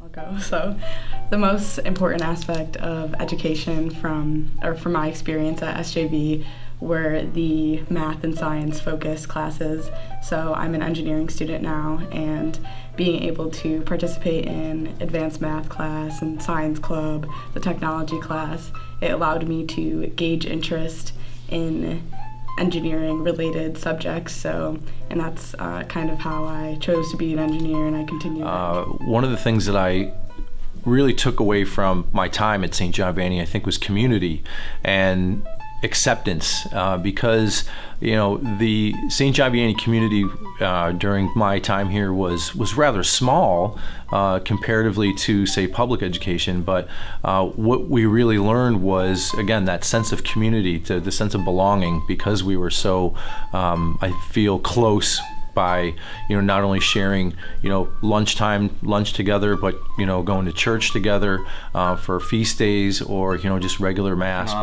I'll go. So the most important aspect of education from my experience at SJV were the math and science focused classes. So I'm an engineering student now, and being able to participate in advanced math class and science club, the technology class, it allowed me to gauge interest in engineering related subjects, and that's kind of how I chose to be an engineer, and I continue. One of the things that I really took away from my time at Saint John Vianney, I think, was community and acceptance, because the Saint John Vianney community during my time here was rather small comparatively to, say, public education, but what we really learned was, again, that sense of community, the sense of belonging, because we were so, I feel, close by not only sharing lunch together, but going to church together for feast days, or just regular mass.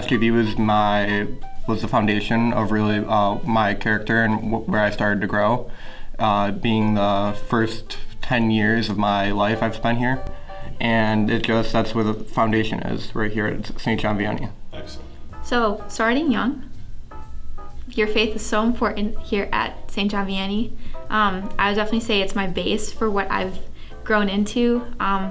SJV was the foundation of really my character and where I started to grow, being the first 10 years of my life I've spent here, and that's where the foundation is, right here at Saint John Vianney. Excellent. So starting young, your faith is so important here at Saint John Vianney. I would definitely say it's my base for what I've grown into.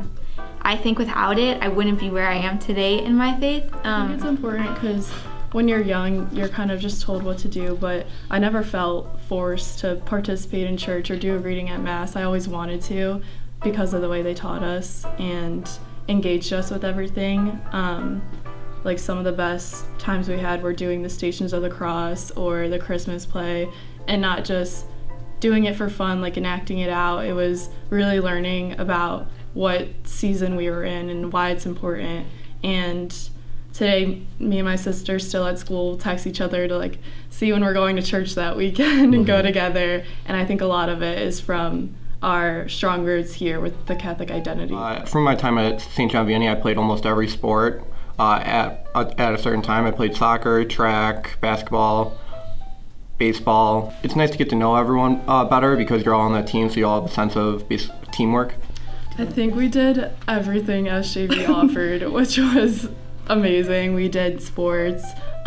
I think without it, I wouldn't be where I am today in my faith. I think it's important because when you're young, you're kind of just told what to do, but I never felt forced to participate in church or do a reading at Mass. I always wanted to because of the way they taught us and engaged us with everything. Like some of the best times we had were doing the Stations of the Cross or the Christmas play, and not just doing it for fun, like enacting it out. It was really learning about what season we were in and why it's important. And today, me and my sister still at school text each other to see when we're going to church that weekend and go together. And I think a lot of it is from our strong roots here with the Catholic identity. From my time at Saint John Vianney, I played almost every sport. At a certain time, I played soccer, track, basketball, baseball. It's nice to get to know everyone better because you're all on that team, so you all have a sense of teamwork. I think we did everything SJV offered, which was amazing. We did sports.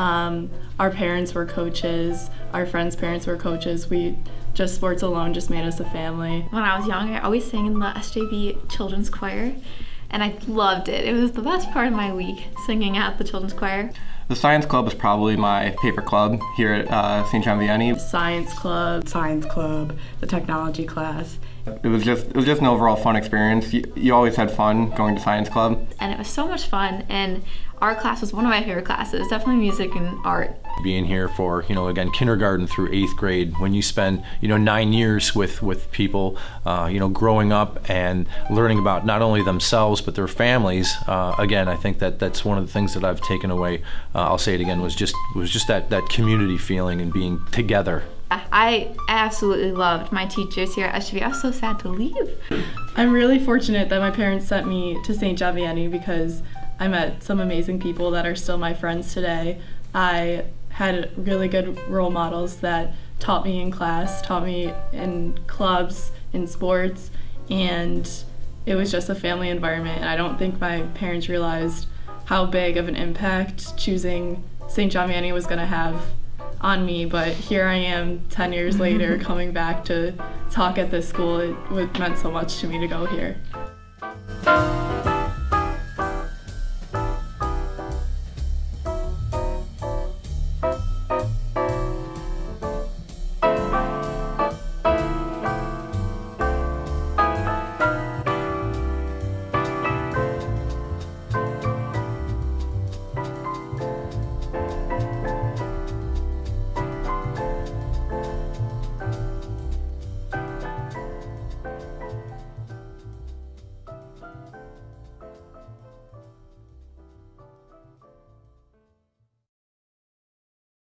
Our parents were coaches. Our friends' parents were coaches. Sports alone just made us a family. When I was young, I always sang in the SJV children's choir, and I loved it. It was the best part of my week, singing at the children's choir. The science club is probably my favorite club here at Saint John Vianney. Science club, the technology class. It was just an overall fun experience. You always had fun going to science club. And it was so much fun, and art class was one of my favorite classes, definitely music and art. Being here for, again, kindergarten through 8th grade, when you spend, 9 years with people, growing up and learning about not only themselves but their families, again, I think that's one of the things that I've taken away, I'll say it again, was just that community feeling and being together. I absolutely loved my teachers here at SJV. I was so sad to leave. I'm really fortunate that my parents sent me to Saint John Vianney because I met some amazing people that are still my friends today. I had really good role models that taught me in class, taught me in clubs, in sports, and it was just a family environment. And I don't think my parents realized how big of an impact choosing Saint John Vianney was going to have on me, but here I am 10 years later coming back to talk at this school. It meant so much to me to go here.